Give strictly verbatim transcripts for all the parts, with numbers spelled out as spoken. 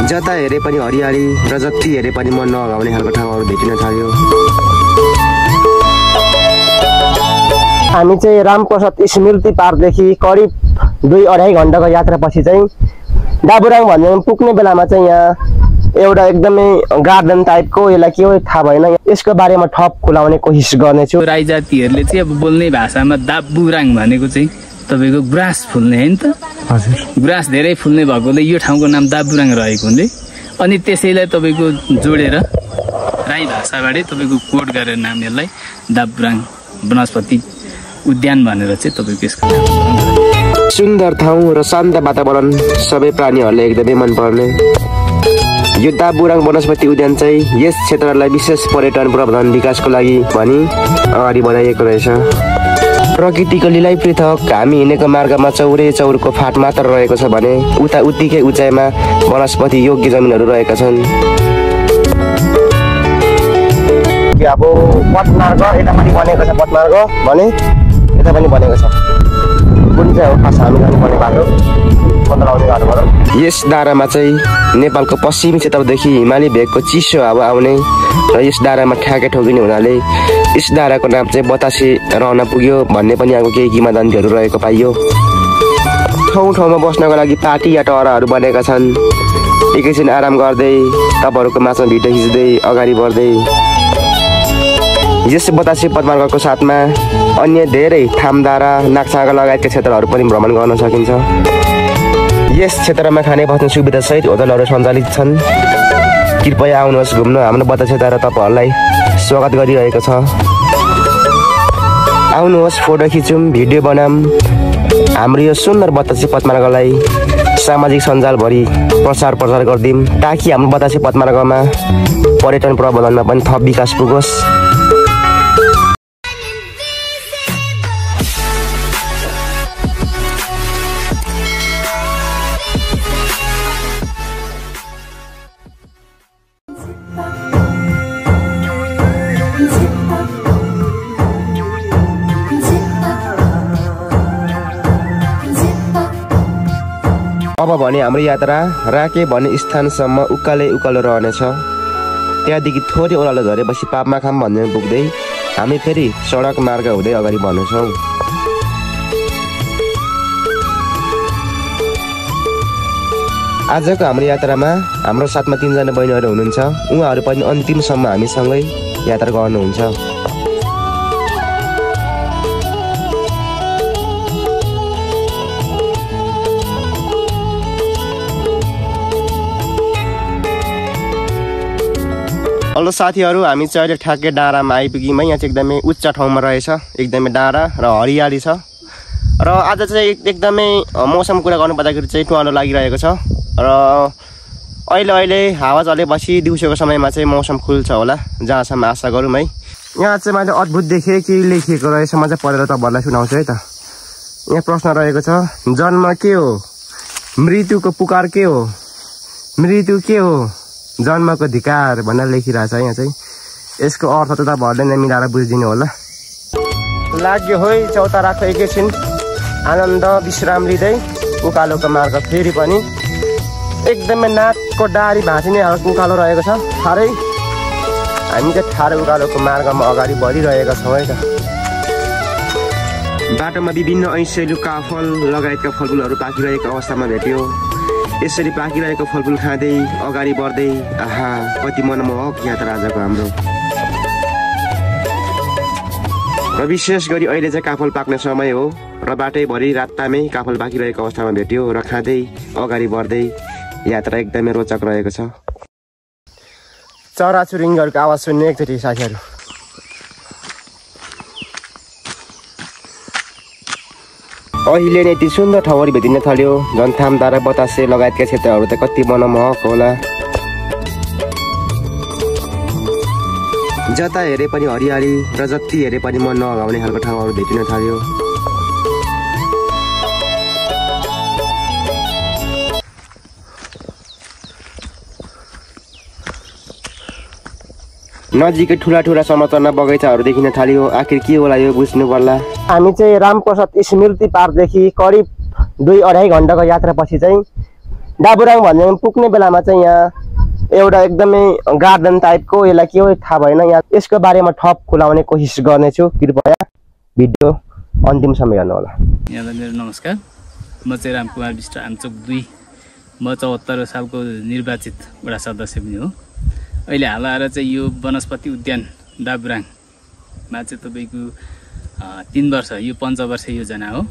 जता हेरे पनि हरियाली र जति हेरे पनि मन नहगाउने खालको ठाउँहरू भेटिन थाल्यो। हामी चाहिँ रामप्रसाद स्मृति पार्कदेखि करिब दुई अढाई घण्टाको यात्रापछि चाहिँ डाबुराङ भन्ने पुग्ने बेलामा चाहिँ यहाँ एउटा एकदमै गार्डन टाइपको यसलाई के हो थाहा भएन, यसको बारेमा थप खुलाउने कोसिस गर्नेछु। राई जातिहरूले चाहिँ अब बोल्ने भाषामा दाबुराङ भनेको चाहिँ तपाईँको गुराँस फुल्ने होइन त? हजुर, गुराँस धेरै फुल्ने भएकोले यो ठाउँको नाम दाबुराङ रहेको हुँदै अनि त्यसैलाई तपाईँको जोडेर राई भाषाबाटै तपाईँको कोड गरेर नाम यसलाई दाबुराङ वनस्पति उद्यान भनेर चाहिँ तपाईँको यसको नाम। सुन्दर ठाउँ र शान्त वातावरण सबै प्राणीहरूले एकदमै मनपर्ने यो दाबुराङ वनस्पति उद्यान चाहिँ यस क्षेत्रलाई विशेष पर्यटन प्रवर्धन विकासको लागि भनी अगाडि बढाइएको रहेछ। प्रकृतिको लीलै पृथक, हामी हिँडेको मार्गमा चौरे चौरको फाट मात्र रहेको छ भने उता उत्तिकै उचाइमा वनस्पति योग्य जमिनहरू रहेका छन्। अब पटमार्ग यता पनि बनेको छ, पटमार्ग भने यता पनि बनेको छ। कुन चाहिँ हो खास हामी जानुपर्ने बाटो पत्ता लगाउने बाटोबाट? यस डाँडामा चाहिँ नेपालको पश्चिमी क्षेत्रदेखि हिमाली भेगको चिसो हावा आउने र यस डाँडामा ठ्याके ठोकिने हुनाले यस डाँडाको नाम चाहिँ बतासे रहन पुग्यो भन्ने पनि अब केही किंवदन्तीहरू रहेको पाइयो। ठाउँ ठाउँमा बस्नको लागि पाटी या टहराहरू बनेका छन्। एकैछिन आराम गर्दै तपाईँहरूको माझमा भिडियो खिच्दै अगाडि बढ्दै यस बतासे पदमार्गको साथमा अन्य धेरै थामदारा नाक्सागा लगायतका क्षेत्रहरू पनि भ्रमण गर्न सकिन्छ। यस क्षेत्रमा खाने बस्ने सुविधा सहित होटलहरू सञ्चालित छन्। कृपया आउनुहोस् घुम्न, हाम्रो बतासे क्षेत्र तपाईँहरूलाई स्वागत गरिरहेको छ। आउनुहोस् फोटो खिचौँ, भिडियो बनाऊँ, हाम्रो यो सुन्दर बतासे पदमार्गलाई सामाजिक सञ्जालभरि प्रचार प्रसार गरिदिउँ ताकि हाम्रो बतासे पदमार्गमा पर्यटन प्रवर्धनमा पनि थप विकास पुगोस्। अब भने हाम्रो यात्रा राके भन्ने स्थानसम्म उकालै उकालो रहनेछ। त्यहाँदेखि थोरै ओह्रालो झरेपछि पापमाखाम भन्ने पुग्दै हामी फेरि सडक मार्ग हुँदै अगाडि बढ्नेछौँ। आजको हाम्रो यात्रामा हाम्रो साथमा तीनजना बहिनीहरू हुनुहुन्छ। उहाँहरू पनि अन्तिमसम्म हामीसँगै यात्रा गर्नुहुन्छ। हेलो साथीहरू, हामी चाहिँ अहिले ठ्याक्कै डाँडामा आइपुग्यौँ। यहाँ चाहिँ एकदमै उच्च ठाउँमा रहेछ, एकदमै डाँडा र हरियाली छ। र आज चाहिँ एकदमै मौसम कुरा गर्नु पर्दाखेरि चाहिँ टुवालो लागिरहेको छ र अहिले अहिले हावा चलेपछि दिउँसोको समयमा चाहिँ मौसम खुल्छ होला, जहाँसम्म आशा गरौँ है। यहाँ चाहिँ मैले अद्भुत देखेँ, के लेखिएको रहेछ म चाहिँ पढेर तपाईँहरूलाई सुनाउँछु है त। यहाँ प्रश्न रहेको छ, जन्म के हो, मृत्युको पुकार के हो, मृत्यु के हो, जन्मको धिकार भनेर लेखिरहेछ। यहाँ चाहिँ यसको अर्थ त तपाईँहरूले नै मिलाएर बुझिदिनु होला। लाग्यो है चौताराको एकैछिन आनन्द विश्राम लिँदै उकालोको मार्ग फेरि पनि एकदमै नाकको डारी भाँचिने खालको उकालो रहेको छ। ठाडै हामी चाहिँ ठाडो उकालोको मार्गमा अगाडि बढिरहेका छौँ है त। बाटोमा विभिन्न ऐसेलु काफल लगायतका फलफुलहरू पाकिरहेको अवस्थामा भेट्यो। यसरी पाकिरहेको फलफुल खाँदै अगाडि बढ्दै आहा कति मनमोहक यात्रा आजको हाम्रो। र विशेष गरी अहिले चाहिँ काफल पाक्ने समय हो र बाटैभरि रातामै काफल पाकिरहेको अवस्थामा भेट्यो र खाँदै अगाडि बढ्दै यात्रा एकदमै रोचक रहेको छ। चराचुरुङ्गीहरूको आवाज सुन्ने एकचोटि साथीहरू। अहिले नै यति सुन्दर ठाउँहरू भेटिन थाल्यो। झन्थाम धारा बतासे लगायतका क्षेत्रहरू त कति मनमोहक होला। जता हेरे पनि हरियाली र जति हेरे पनि मन नहगाउने खालको ठाउँहरू भेटिन थाल्यो। नजिकै ठुला ठुला समतलमा बगैँचाहरू देखिन थाल्यो। आखिर के होला यो बुझ्नु पर्ला। हामी चाहिँ रामप्रसाद स्मृति पार्कदेखि करिब दुई अढाई घण्टाको यात्रापछि चाहिँ डाबुराङ भन्ने पुग्ने बेलामा चाहिँ यहाँ एउटा एकदमै गार्डन टाइपको यसलाई के हो थाहा भएन। यहाँ यसको बारेमा थप खुलाउने कोसिस गर्नेछु। कृपया भिडियो अन्तिमसम्म हेर्नु होला। यहाँलाई मेरो नमस्कार। म चाहिँ रामकुमार विष्ट, आमचोक दुई। म चौहत्तर सालको निर्वाचित वडा सदस्य पनि हो। अहिले हाल आएर चाहिँ यो वनस्पति उद्यान डाबुराङमा चाहिँ तपाईँको तीन वर्ष, यो पञ्चवर्ष योजना हो।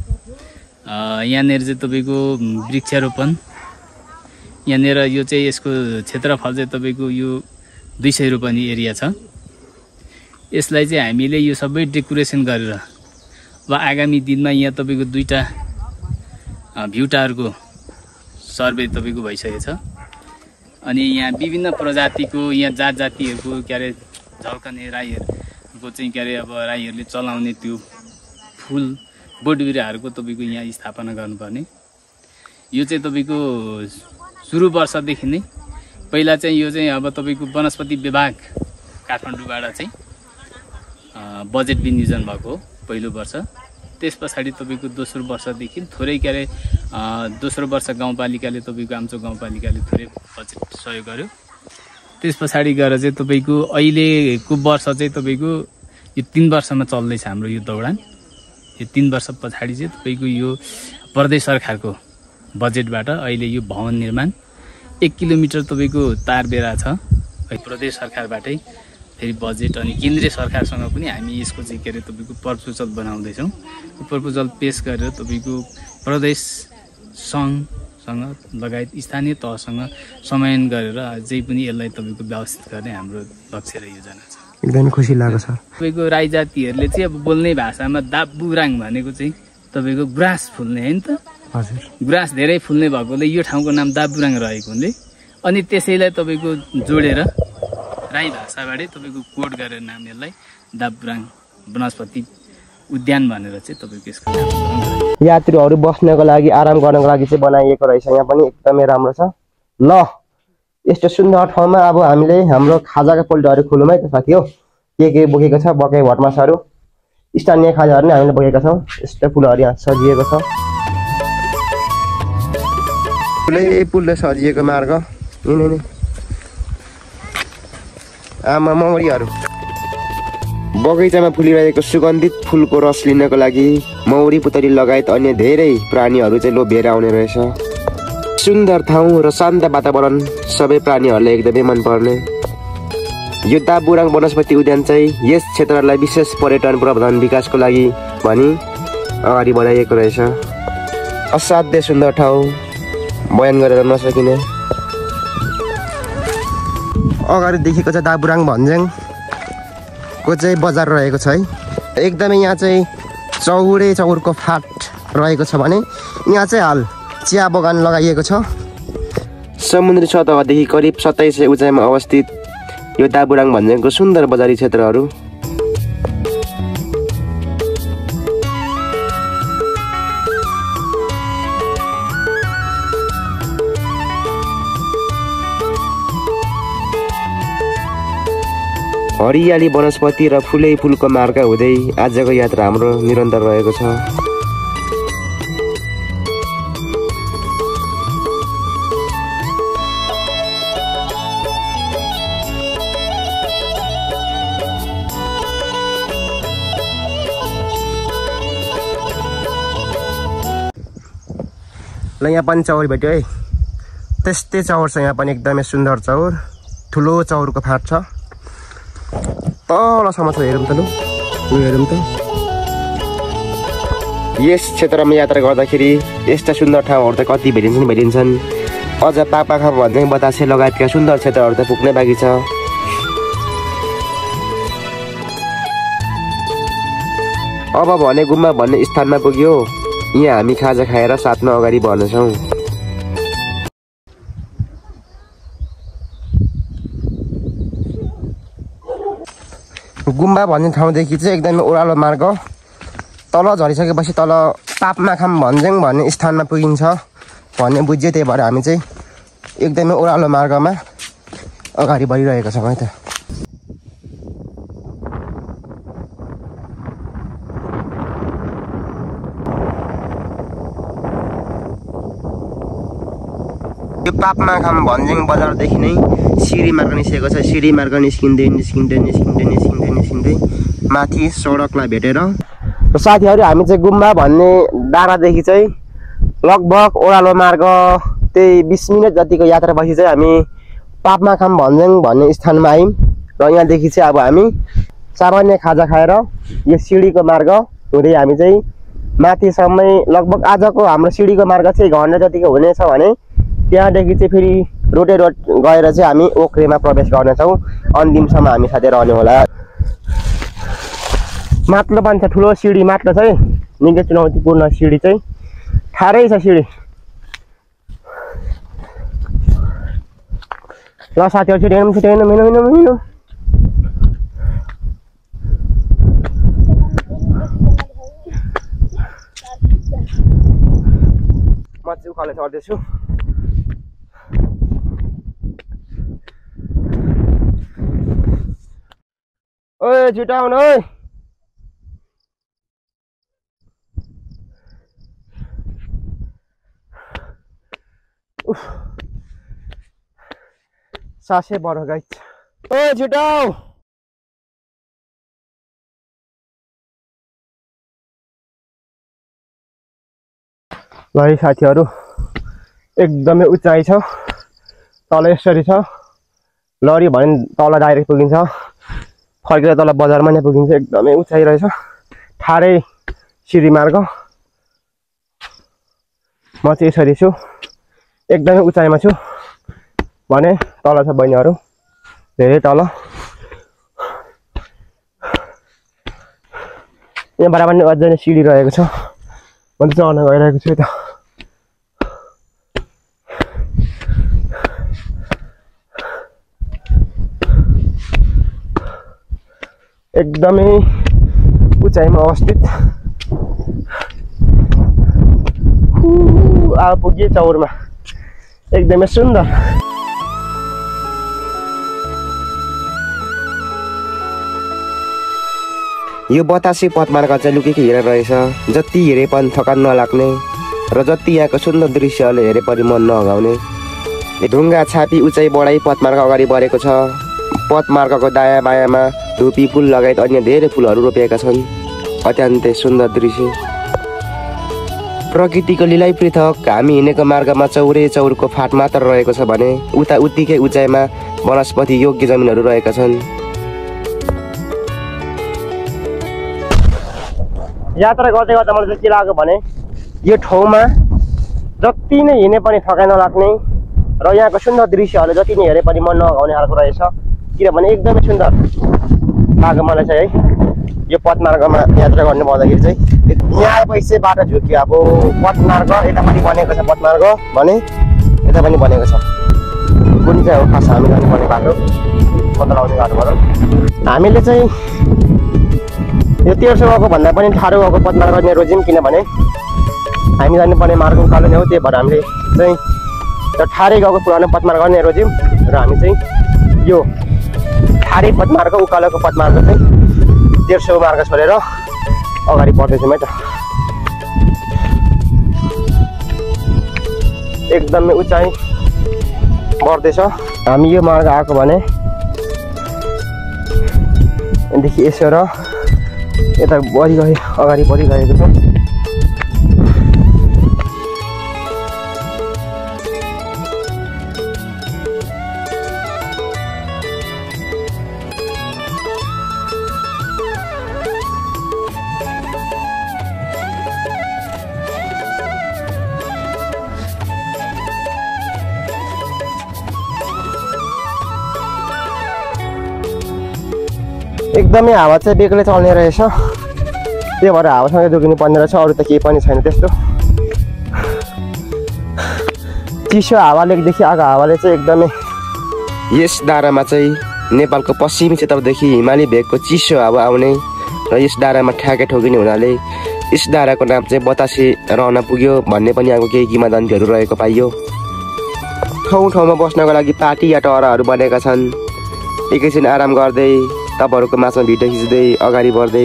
यहाँनिर चाहिँ तपाईँको वृक्षारोपण, यहाँनिर यो चाहिँ यसको क्षेत्रफल चाहिँ तपाईँको यो दुई सय रोपनी एरिया छ। यसलाई चाहिँ हामीले यो सबै डेकोरेसन गरेर अब आगामी दिनमा यहाँ तपाईँको दुईवटा भ्यू टावरको सर्वे तपाईँको भइसकेको छ। अनि यहाँ विभिन्न प्रजातिको यहाँ जात जातिहरूको के अरे झल्कने राईहरूको चाहिँ के अरे अब राईहरूले चलाउने त्यो फुल बोट बिरुवाहरूको तपाईँको यहाँ स्थापना गर्नुपर्ने। यो चाहिँ तपाईँको सुरु वर्षदेखि नै पहिला चाहिँ यो चाहिँ अब तपाईँको वनस्पति विभाग काठमाडौँबाट चाहिँ बजेट विनियोजन भएको हो पहिलो वर्ष। त्यस पछाडि तपाईँको दोस्रो वर्षदेखि थोरै के अरे दोस्रो वर्ष गाउँपालिकाले तपाईँको आमचोक गाउँपालिकाले थोरै बजेट सहयोग गर्यो। त्यस पछाडि गएर चाहिँ तपाईँको अहिलेको वर्ष चाहिँ तपाईँको यो तिन वर्षमा चल्दैछ हाम्रो यो दौडान। यो तिन वर्ष पछाडि चाहिँ तपाईँको यो प्रदेश सरकारको बजेटबाट अहिले यो भवन निर्माण एक किलोमिटर तपाईँको तार बेरा छ। प्रदेश सरकारबाटै फेरि बजेट अनि केन्द्रीय सरकारसँग पनि हामी यसको चाहिँ के अरे तपाईँको प्रपोजल बनाउँदैछौँ। यो प्रपोजल पेस गरेर तपाईँको प्रदेश सङ्घसँग लगायत स्थानीय तहसँग समन्वय गरेर अझै पनि यसलाई तपाईँको व्यवस्थित गर्ने हाम्रो लक्ष्य र योजना छ। एकदमै खुसी लाग्यो सर। तपाईँको राई जातिहरूले चाहिँ अब बोल्ने भाषामा दाबुराङ भनेको चाहिँ तपाईँको गुराँस फुल्ने होइन त। हजुर, गुराँस धेरै फुल्ने भएकोले यो ठाउँको नाम दाबुराङ रहेको हुनाले अनि त्यसैलाई तपाईँको जोडेर राई भाषाबाटै तपाईँको कोड गरेर नाम यसलाई दाबुराङ वनस्पति उद्यान भनेर चाहिँ तपाईँको यसको नाम। यात्रुहरू बस्नको लागि आराम गर्नको लागि चाहिँ बनाइएको रहेछ। यहाँ पनि एकदमै राम्रो छ। ल यस्तो सुन्दर ठाउँमा अब हामीले हाम्रो खाजाका पोल्टहरू खोलौँ है त साथी हो। के के बोकेको छ बकै भटमासहरू, स्थानीय खाजाहरू नै हामीले बोकेका छौँ। यस्तो फुलहरू यहाँ सजिएको छ। फुलै फुलले सजिएको मार्ग यिनै नै आमा मौरीहरू। बगैँचामा फुलिरहेको सुगन्धित फुलको रस लिनको लागि मौरी पुतली लगायत अन्य धेरै प्राणीहरू चाहिँ लोभिएर आउने रहेछ। सुन्दर ठाउँ र शान्त वातावरण सबै प्राणीहरूलाई एकदमै मनपर्ने यो दाबुराङ वनस्पति उद्यान चाहिँ यस क्षेत्रलाई विशेष पर्यटन प्रवर्धन विकासको लागि भनी अगाडि बढाइएको रहेछ। असाध्यै सुन्दर ठाउँ, बयान गरेर नसकिने। अगाडि देखेको चाहिँ दाबुराङ भन्ज्याङको चाहिँ बजार रहेको छ है। एकदमै यहाँ चाहिँ चौरै चौरको फाट रहेको छ भने यहाँ चाहिँ हाल चिया बगान लगाइएको छ। समुद्री सतहदेखि करिब सत्ताइस सय उचाइमा अवस्थित यो दाबुराङ भन्ज्याङको सुन्दर बजारी क्षेत्रहरू हरियाली वनस्पति र फुलै फुलको मार्ग हुँदै आजको यात्रा हाम्रो निरन्तर रहेको छ। ल यहाँ पनि चौर भेट्यो है। त्यस्तै चौर छ यहाँ पनि, एकदमै सुन्दर चौर, ठुलो चौरको फाट छ। तलसम्म छ, हेरौँ त लु हेरौँ त। यस क्षेत्रमा यात्रा गर्दाखेरि यस्ता सुन्दर ठाउँहरू त कति भेटिन्छन् भेटिन्छन् अझ पापाखा भन्ज्याङ बतासे लगायतका सुन्दर क्षेत्रहरू त पुग्नै बाँकी छ। अब भने गुम्बा भन्ने स्थानमा पुग्यो। यहाँ हामी खाजा खाएर साथमा अगाडि बढ्नेछौँ। गुम्बा भन्ने ठाउँदेखि चाहिँ एकदमै ओह्रालो मार्ग, तल झरिसकेपछि तल पापमाखाम भन्ज्याङ भन्ने स्थानमा पुगिन्छ भन्ने बुझ्यो। त्यही भएर हामी चाहिँ एकदमै ओह्रालो मार्गमा अगाडि बढिरहेका छौँ है त। पापमाखाम भन्ज्याङ बजारदेखि नै सिडी मार्ग निस्केको छ। सिडी मार्ग निस्किँदै निस्किँदै निस्किँदै निस्किँदै निस्किँदै माथि सडकलाई भेटेर साथीहरू हामी चाहिँ गुम्बा भन्ने डाँडादेखि चाहिँ लगभग ओह्रालो मार्ग त्यही बिस मिनट जतिको यात्रापछि चाहिँ हामी पापमाखाम भन्ज्याङ भन्ने स्थानमा आयौँ र यहाँदेखि चाहिँ अब हामी सामान्य खाजा खाएर यो सिडीको मार्ग हुँदै हामी चाहिँ माथिसम्मै लगभग आजको हाम्रो सिडीको मार्ग चाहिँ एक घन्टा जतिको हुनेछ भने त्यहाँदेखि चाहिँ फेरि रोटे रोड गएर चाहिँ हामी ओक्रेमा प्रवेश गर्नेछौँ। अन्तिमसम्म हामी साथै रहने होला। माथिल्लो बन्छ ठुलो सिडी माथिल्लो चाहिँ निकै चुनौतीपूर्ण सिडी चाहिँ ठारै छ सिडी। ल साथीहरू छिटो हिँडौँ छिटो हिँडौँ हिँडौँ हिँडौँ हिँडौँ। म चाहिँ उकालो चढ्दैछु। ओए छिटो आउनु है। सासै बढो गाइस। ओए छिटो आऊ। ल साथीहरू एकदमै उचाइ छ, तल यसरी छ। लरी भने तल डाइरेक्ट पुगिन्छ, फर्केर तल बजारमा नै पुगिन्छ। एकदमै उचाइ रहेछ, ठाडै सिडी मार्ग। म चाहिँ यसरी छु, एकदमै उचाइमा छु भने तल छ बहिनीहरू धेरै तल। यहाँ बराबर नै अझै नै सिडी रहेको छ। म चाहिँ चढ्न गइरहेको छु यता। एकदमै उचाइमा अवस्थित। अब पुगे चौरमा, एकदमै सुन्दर। यो बतासे पथमार्ग चाहिँ लुकेको हेरेर रहेछ। जति हेरे पनि थकान नलाग्ने र जति यहाँको सुन्दर दृश्यले हेरे पनि मन नहगाउने। ढुङ्गा छापी उचाइ बढाइ पथमार्ग अगाडि बढेको छ। पथमार्गको दायाँ बायाँमा धुपी फुल लगायत अन्य धेरै फुलहरू रोपिएका छन्। अत्यन्तै सुन्दर दृश्य। प्रकृतिको लीलै पृथक। हामी हिँडेको मार्गमा चौरे चौरको फाट मात्र रहेको छ भने उता उत्तिकै उचाइमा वनस्पति योग्य जमिनहरू रहेका छन्। यात्रा गर्दै गर्दा मलाई चाहिँ के लाग्यो भने यो ठाउँमा जति नै हिँडे पनि थकाइ नलाग्ने र यहाँको सुन्दर दृश्यहरूले जति नै हेरे पनि मन नहगाउने खालको रहेछ। किनभने एकदमै सुन्दर लाग्यो मलाई चाहिँ है। यो पथमार्गमा यात्रा गर्नु पर्दाखेरि चाहिँ यहाँ आएपछि चाहिँ बाटो झुक्यो। अब पथमार्ग यता पनि बनेको छ, पथमार्ग भने यता पनि बनेको छ। कुन चाहिँ हो खास हामी जानुपर्ने बाटो पत्ता लगाउने बाटो भनौँ। हामीले चाहिँ यो तेर्सो गएको भन्दा पनि ठाडो गएको पथमार्ग नै रोज्यौँ। किनभने हामी जानुपर्ने मार्ग उकालो नै हो, त्यही भएर हामीले चाहिँ त्यो ठाडै गएको पुरानो पथमार्ग नै रोज्यौँ। र हामी चाहिँ यो ठाडै पथमार्ग उकालोको पथमार्ग चाहिँ तेर्सो मार्ग छोडेर अगाडि बढ्दैछौँ है त। एकदमै उचाइ बढ्दैछ। हामी यो मार्ग आएको भने देखि यसो र यता बढिगयो, अगाडि बढिरहेको छ। एकदमै हावा चाहिँ बेग्लै चल्ने रहेछ। त्यही भएर हावासँगै जोगिनु पर्ने रहेछ, अरू त केही पनि छैन त्यस्तो। चिसो हावालेदेखि आएको हावाले चाहिँ एकदमै यस डाँडामा चाहिँ नेपालको पश्चिमी क्षेत्रदेखि हिमाली भेगको चिसो हावा आउने र यस डाँडामा ठ्याके ठोकिने हुनाले यस डाँडाको नाम चाहिँ बतासे रहन पुग्यो भन्ने पनि अब केही किंवदन्तीहरू रहेको पाइयो। ठाउँ ठाउँमा बस्नको लागि पाटी या टहराहरू बनेका छन्। एकैछिन आराम गर्दै तपाईँहरूको माझमा भिडियो खिच्दै अगाडि बढ्दै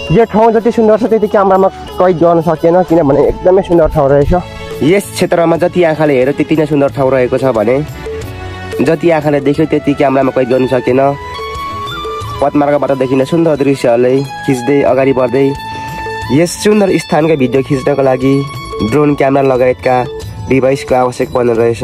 यो ठाउँ जति सुन्दर छ त्यति क्यामेरामा कैद गर्न सकेन किनभने एकदमै सुन्दर ठाउँ रहेछ। यस क्षेत्रमा जति आँखाले हेऱ्यो त्यति नै सुन्दर ठाउँ रहेको छ भने जति आँखाले देख्यो त्यति क्यामेरामा कैद गर्न सकेन। पदमार्गबाट देखिने सुन्दर दृश्यहरूलाई खिच्दै अगाडि बढ्दै यस सुन्दर स्थानका भिडियो खिच्नको लागि ड्रोन क्यामेरा लगायतका डिभाइसको आवश्यक पर्ने रहेछ।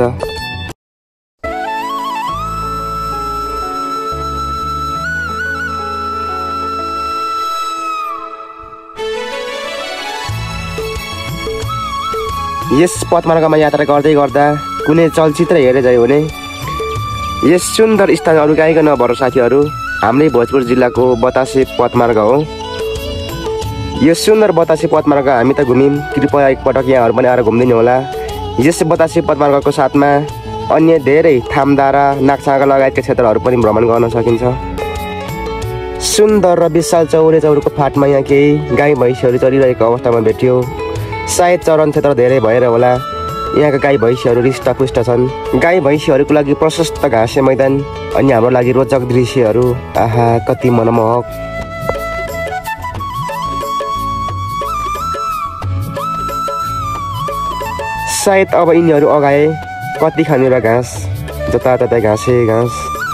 यस पदमार्गमा यात्रा गर्दै गर्दा कुनै चलचित्र हेरे जायो भने यस सुन्दर स्थान अरू कहीँको नभएर साथीहरू हाम्रै भोजपुर जिल्लाको बतासे पदमार्ग हो। यो सुन्दर बतासे पदमार्ग हामी त घुम्यौँ, कृपया एकपटक यहाँहरू पनि आएर घुम्दिनु होला। यस बतासे पदमार्गको साथमा अन्य धेरै थामदारा नाक्सागा लगायतका क्षेत्रहरू पनि भ्रमण गर्न सकिन्छ। सुन्दर र विशाल चौरे चौरको फाटमा यहाँ केही गाई भैँसीहरू चरिरहेको अवस्थामा भेटियो। सायद चरण क्षेत्र धेरै भएर होला यहाँका गाई भैँसीहरू हृष्टपुष्ट छन्। गाई भैँसीहरूको लागि प्रशस्त घाँसे मैदान अनि हाम्रो लागि रोचक दृश्यहरू। आहा कति मनमोहक। सायद अब यिनीहरू अगाए कति खाने र घाँस जताततै घाँसे घाँस।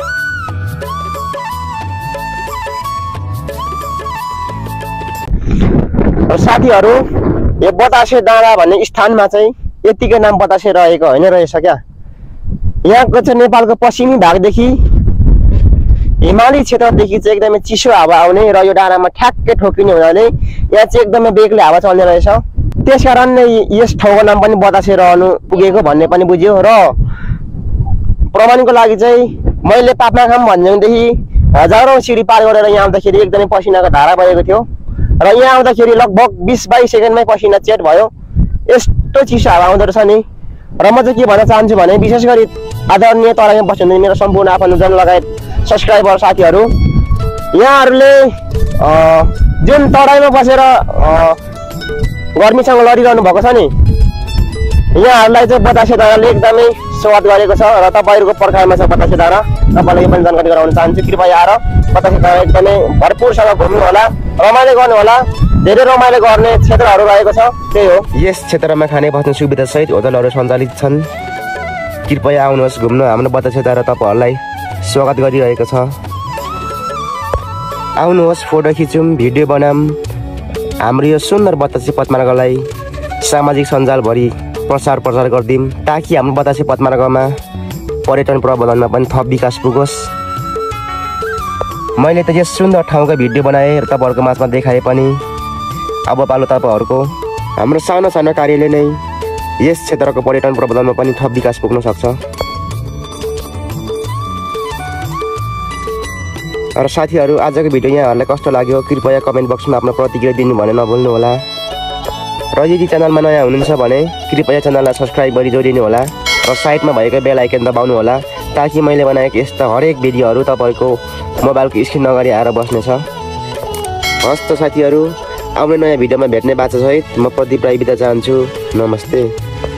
साथीहरू यो बतासे डाँडा भन्ने स्थानमा चाहिँ यतिकै नाम बतासे रहेको होइन रहेछ क्या। यहाँको चाहिँ नेपालको पश्चिमी भागदेखि हिमाली क्षेत्रदेखि चाहिँ एकदमै चिसो हावा आउने र यो डाँडामा ठ्याक्कै ठोकिने हुनाले यहाँ चाहिँ एकदमै बेग्लै हावा चल्ने रहेछ। त्यसकारण नै यस ठाउँको नाम पनि बतासे रहनु पुगेको भन्ने पनि बुझ्यो। र प्रमाणको लागि चाहिँ मैले पापनाखाम भन्नेदेखि हजारौँ सिडी पार गरेर यहाँ आउँदाखेरि एकदमै पसिनाको धारा बगेको थियो र यहाँ आउँदाखेरि लगभग बिस बाइस सेकेन्डमै पसिना चेट भयो। यस्तो चिसो हावा आउँदो रहेछ नि। र म चाहिँ के भन्न चाहन्छु भने विशेष गरी आदरणीय तराईमा बस्नुहुने मेरो सम्पूर्ण आफन्तजन लगायत सब्सक्राइबर साथीहरू, यहाँहरूले जुन तराईमा बसेर गर्मीसँग लडिरहनु भएको छ नि, यहाँहरूलाई चाहिँ बतासे डाँडाले एकदमै स्वागत गरेको छ र तपाईँहरूको पर्खाइमा छ बतासे डाँडा। तपाईँलाई यो पनि जानकारी गराउन चाहन्छु। कृपया आएर बतासे डाँडा एकदमै भरपुरसँग घुम्नु होला, रमाइलो गर्नु होला। धेरै रमाइलो गर्ने क्षेत्रहरू रहेको छ, त्यही हो। यस क्षेत्रमा खाने बस्ने सुविधा सहित होटलहरू सञ्चालित छन्। कृपया आउनुहोस् घुम्न। हाम्रो बतासे डाँडा तपाईँहरूलाई स्वागत गरिरहेको छ। आउनुहोस् फोटो खिचौँ, भिडियो बनाऊँ। हाम्रो यो सुन्दर बतासे पदमार्गलाई सामाजिक सञ्जालभरि प्रचार प्रचार गरिदिउँ ताकि हाम्रो बतासे पदमार्गमा पर्यटन प्रबन्धनमा पनि थप विकास पुगोस्। मैले त यस सुन्दर ठाउँका भिडियो बनाएँ र तपाईँहरूको माझमा देखाएँ पनि। अब पालो तपाईँहरूको हाम्रो सानो सानो कार्यले नै यस क्षेत्रको पर्यटन प्रबन्धनमा पनि थप विकास पुग्न सक्छ। र साथीहरू आजको भिडियो यहाँहरूलाई कस्तो लाग्यो कृपया कमेन्ट बक्समा आफ्नो प्रतिक्रिया दिनु भने नभुल्नु होला। र यदि च्यानलमा नयाँ हुनुहुन्छ भने कृपया च्यानललाई सब्सक्राइब गरी जोडिनु होला र साइडमा भएको बेल आइकन दबाउनु होला ताकि मैले बनाएको यस्ता हरेक भिडियोहरू तपाईँको मोबाइलको स्क्रिन अगाडि आएर बस्नेछ। हस् त साथीहरू, आउने नयाँ भिडियोमा भेट्ने बाचासहित म प्रदीप राई बिदा चाहन्छु। नमस्ते।